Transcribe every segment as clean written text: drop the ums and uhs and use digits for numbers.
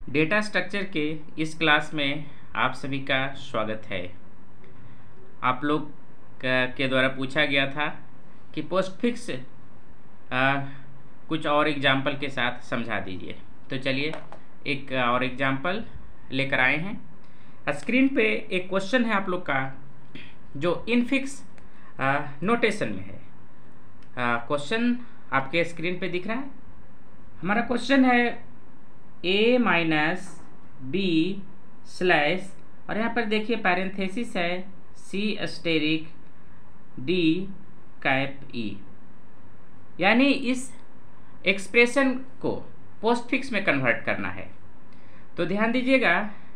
Data structure के इस class में आप सभी का स्वागत है। आप लोग के द्वारा पूछा गया था कि पोस्टफिक्स कुछ और एग्जाम्पल के साथ समझा दीजिए। तो चलिए एक और एग्जाम्पल लेकर आए हैं। स्क्रीन पे एक क्वेश्चन है आप लोग का जो इनफिक्स नोटेशन में है। क्वेश्चन आपके स्क्रीन पे दिख रहा है। हमारा क्वेश्चन है a माइनस बी स्लैश और यहाँ पर देखिए पैरेंथेसिस है c asterisk d cap e, यानी इस एक्सप्रेशन को पोस्टफिक्स में कन्वर्ट करना है। तो ध्यान दीजिएगा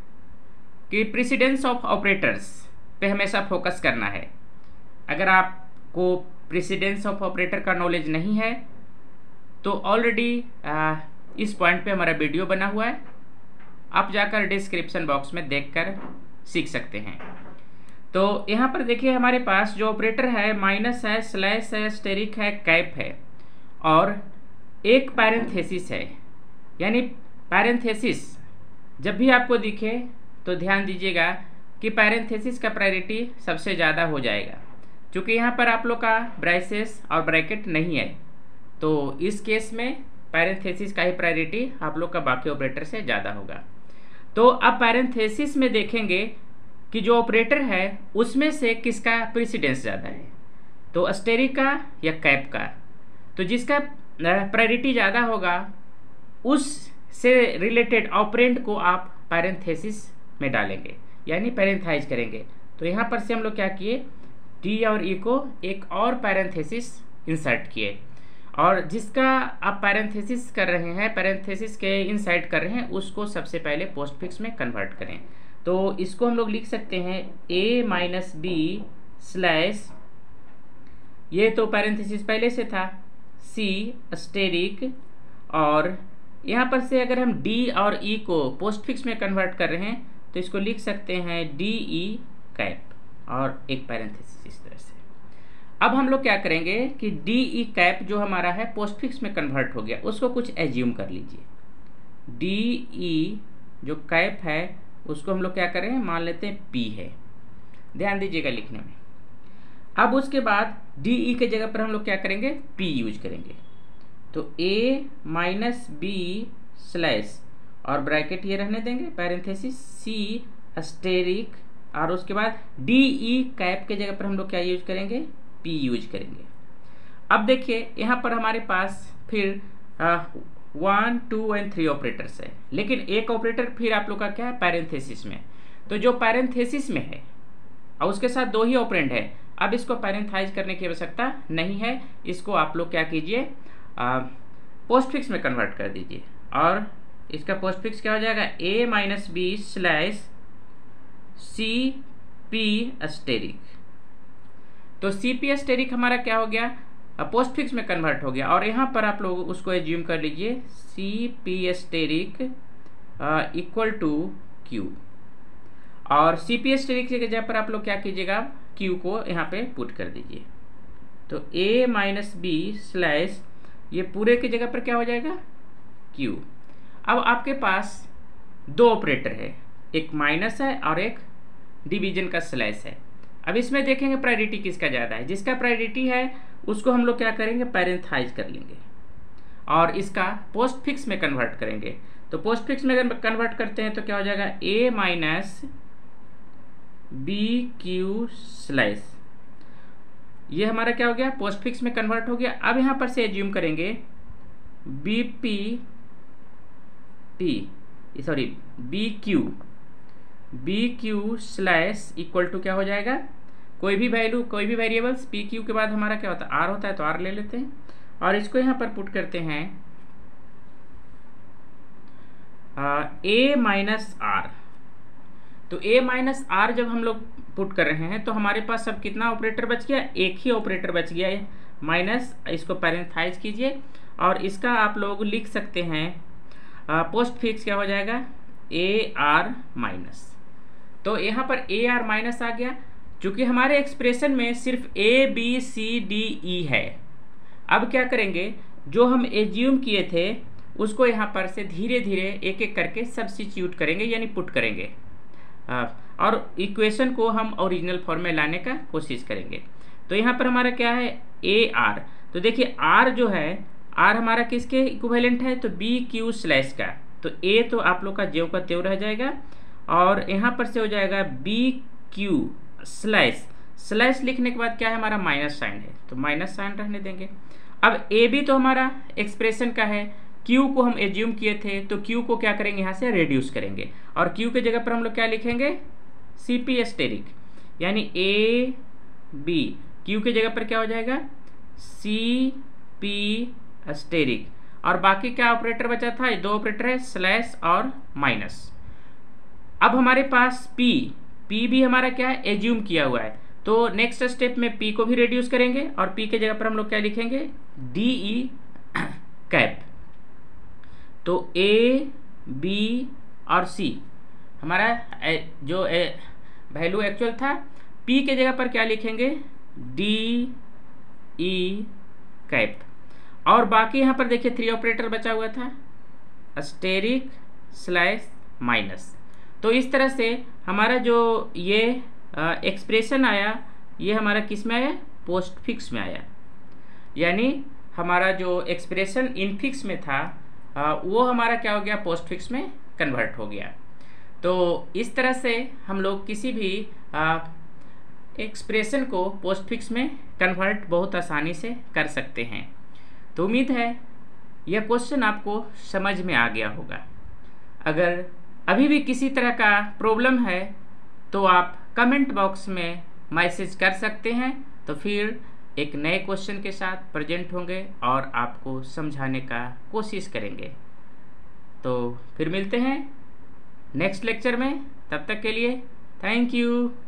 कि प्रेसिडेंस ऑफ ऑपरेटर्स पे हमेशा फोकस करना है। अगर आपको प्रेसिडेंस ऑफ ऑपरेटर का नॉलेज नहीं है तो ऑलरेडी इस पॉइंट पे हमारा वीडियो बना हुआ है, आप जाकर डिस्क्रिप्शन बॉक्स में देखकर सीख सकते हैं। तो यहाँ पर देखिए हमारे पास जो ऑपरेटर है माइनस है, स्लैश है, स्टेरिक है, कैप है और एक पैरेंथेसिस है। यानी पैरेंथेसिस जब भी आपको दिखे तो ध्यान दीजिएगा कि पैरेंथेसिस का प्रायोरिटी सबसे ज़्यादा हो जाएगा, क्योंकि यहाँ पर आप लोग का ब्रेसेस और ब्रैकेट नहीं है। तो इस केस में पैरेंथेसिस का ही प्रायोरिटी आप लोग का बाकी ऑपरेटर से ज़्यादा होगा। तो अब पैरेंथेसिस में देखेंगे कि जो ऑपरेटर है उसमें से किसका प्रेसिडेंस ज़्यादा है, तो अस्टेरिक का या कैप का। तो जिसका प्रायोरिटी ज़्यादा होगा उससे रिलेटेड ऑपरेंड को आप पैरेंथेसिस में डालेंगे, यानी पैरेंथाइज करेंगे। तो यहाँ पर से हम लोग क्या किए, डी और ई को एक और पैरेंथेसिस इंसर्ट किए और जिसका आप पैरेंथेसिस कर रहे हैं, पैरेंथेसिस के इनसाइड कर रहे हैं, उसको सबसे पहले पोस्टफिक्स में कन्वर्ट करें। तो इसको हम लोग लिख सकते हैं a माइनस बी स्लैश, ये तो पैरेंथेसिस पहले से था, c अस्टेरिक और यहाँ पर से अगर हम d और e को पोस्टफिक्स में कन्वर्ट कर रहे हैं तो इसको लिख सकते हैं डी ई कैप और एक पैरेंथेसिस इस तरह से। अब हम लोग क्या करेंगे कि डी ई कैप जो हमारा है पोस्टफिक्स में कन्वर्ट हो गया, उसको कुछ एज्यूम कर लीजिए। डी ई जो कैप है उसको हम लोग क्या करें, मान लेते हैं पी है। ध्यान दीजिएगा लिखने में। अब उसके बाद डी ई के जगह पर हम लोग क्या करेंगे, पी यूज करेंगे। तो ए माइनस बी स्लैश और ब्रैकेट ये रहने देंगे, पैरेंथेसिस सी अस्टेरिक और उसके बाद डी ई कैप के जगह पर हम लोग क्या यूज करेंगे, पी यूज करेंगे। अब देखिए यहाँ पर हमारे पास फिर 1, 2 एंड 3 ऑपरेटर्स है, लेकिन एक ऑपरेटर फिर आप लोग का क्या है, पैरेंथेसिस में। तो जो पैरेंथेसिस में है और उसके साथ 2 ही ऑपरेंड है, अब इसको पैरेंथाइज करने की आवश्यकता नहीं है। इसको आप लोग क्या कीजिए, पोस्टफिक्स में कन्वर्ट कर दीजिए और इसका पोस्टफिक्स क्या हो जाएगा, a minus B slash C P asterisk. तो सी पी अस्टेरिक हमारा क्या हो गया, पोस्टफिक्स में कन्वर्ट हो गया और यहाँ पर आप लोग उसको एज्यूम कर लीजिए C P asterisk equal to Q और सी पी अस्टेरिक की जगह पर आप लोग क्या कीजिएगा, क्यू को यहाँ पे पुट कर दीजिए। तो a माइनस बी स्लैश ये पूरे की जगह पर क्या हो जाएगा, क्यू। अब आपके पास 2 ऑपरेटर है, एक माइनस है और एक डिवीजन का स्लैश है। अब इसमें देखेंगे प्रायोरिटी किसका ज़्यादा है। जिसका प्रायोरिटी है उसको हम लोग क्या करेंगे, पैरेंथाइज कर लेंगे और इसका पोस्टफिक्स में कन्वर्ट करेंगे। तो पोस्टफिक्स में कन्वर्ट करते हैं तो क्या हो जाएगा, a minus B Q slash, ये हमारा क्या हो गया, पोस्टफिक्स में कन्वर्ट हो गया। अब यहाँ पर से एज्यूम करेंगे B P T sorry B Q slash equal to क्या हो जाएगा, कोई भी वैल्यू कोई भी वेरिएबल्स पी क्यू के बाद हमारा क्या होता है, आर होता है, तो आर ले लेते हैं और इसको यहाँ पर पुट करते हैं a माइनस आर। तो a माइनस आर जब हम लोग पुट कर रहे हैं तो हमारे पास अब कितना ऑपरेटर बच गया, एक ही ऑपरेटर बच गया है माइनस। इसको पैरेंथाइज कीजिए और इसका आप लोग लिख सकते हैं पोस्टफिक्स क्या हो जाएगा, ए आर माइनस। तो यहाँ पर ए आर माइनस आ गया, चूँकि हमारे एक्सप्रेशन में सिर्फ A B C D E है। अब क्या करेंगे, जो हम एज्यूम किए थे उसको यहाँ पर से धीरे धीरे एक एक करके सब्स्टिट्यूट करेंगे यानी पुट करेंगे और इक्वेशन को हम ओरिजिनल फॉर्म में लाने का कोशिश करेंगे। तो यहाँ पर हमारा क्या है ए आर, तो देखिए आर जो है आर हमारा किसके इक्विवेलेंट है, तो बी क्यू स्लैश का, तो ए तो आप लोग का ज्यों का त्यों रह जाएगा और यहाँ पर से हो जाएगा बी क्यू स्लैश, स्लैश लिखने के बाद क्या है हमारा माइनस साइन है तो माइनस साइन रहने देंगे। अब ए बी तो हमारा एक्सप्रेशन का है, क्यू को हम एज्यूम किए थे तो क्यू को क्या करेंगे यहाँ से रेड्यूस करेंगे और क्यू के जगह पर हम लोग क्या लिखेंगे सी पी एस्टेरिक, यानी ए बी, क्यू के जगह पर क्या हो जाएगा सी पी एस्टेरिक और बाकी क्या ऑपरेटर बचा था, ये दो ऑपरेटर है स्लैश और माइनस। अब हमारे पास पी भी हमारा क्या है एज्यूम किया हुआ है, तो नेक्स्ट स्टेप में पी को भी रेड्यूस करेंगे और पी के जगह पर हम लोग क्या लिखेंगे डी ई कैप। तो ए बी और सी हमारा जो वैल्यू एक्चुअल था, पी के जगह पर क्या लिखेंगे डी ई कैप और बाकी यहाँ पर देखिए 3 ऑपरेटर बचा हुआ था एस्टेरिक स्लैश माइनस। तो इस तरह से हमारा जो ये एक्सप्रेशन आया ये हमारा किस में आया पोस्ट फिक्स में आया, यानी हमारा जो एक्सप्रेशन इनफिक्स में था वो हमारा क्या हो गया पोस्ट फिक्स में कन्वर्ट हो गया। तो इस तरह से हम लोग किसी भी एक्सप्रेशन को पोस्ट फिक्स में कन्वर्ट बहुत आसानी से कर सकते हैं। तो उम्मीद है यह क्वेश्चन आपको समझ में आ गया होगा। अगर अभी भी किसी तरह का प्रॉब्लम है तो आप कमेंट बॉक्स में मैसेज कर सकते हैं, तो फिर एक नए क्वेश्चन के साथ प्रेजेंट होंगे और आपको समझाने का कोशिश करेंगे। तो फिर मिलते हैं नेक्स्ट लेक्चर में, तब तक के लिए थैंक यू।